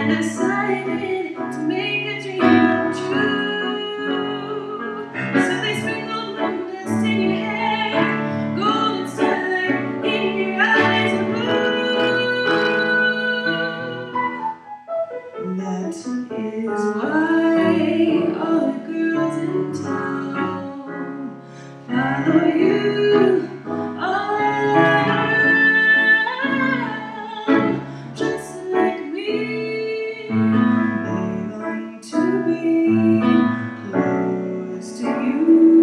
and decided to make a dream come true. So they sprinkled moon dust in your hair, golden starlight in your eyes of blue. That is why all the girls in town follow you all around, just like me. They long to be close to you.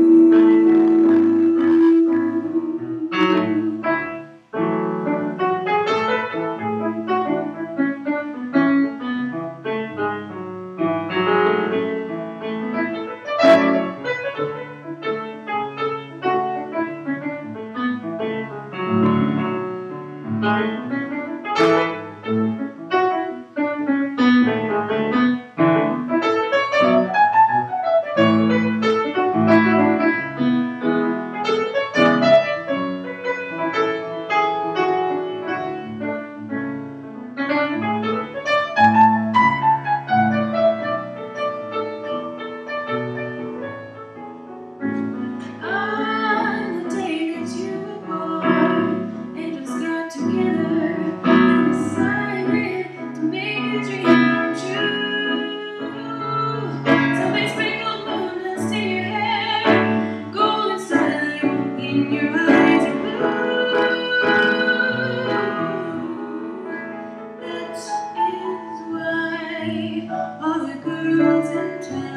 On the day that you were born, angels got together and decided to make a dream come true. So they sprinkled moon dust in your hair, golden starlight in your eyes of blue. That is why all the girls in town